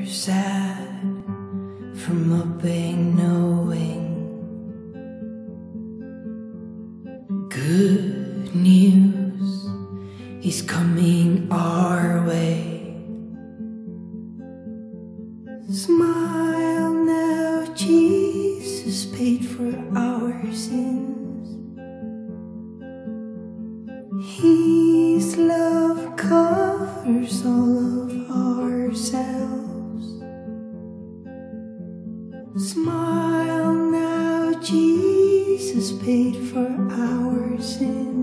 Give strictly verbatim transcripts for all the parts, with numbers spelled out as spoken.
sad from a being knowing. Good news is coming our way. Smile now, Jesus paid for our sins. His love covers all of ourselves. Smile now, Jesus paid for our sins.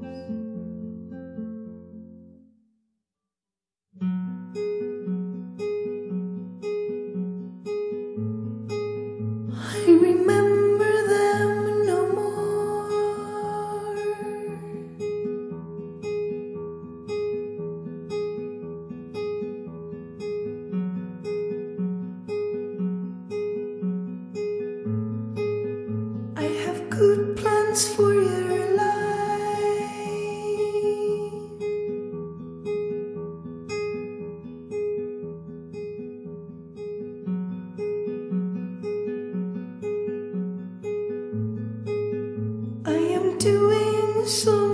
I remember them no more. I have good plans for your life. I am doing so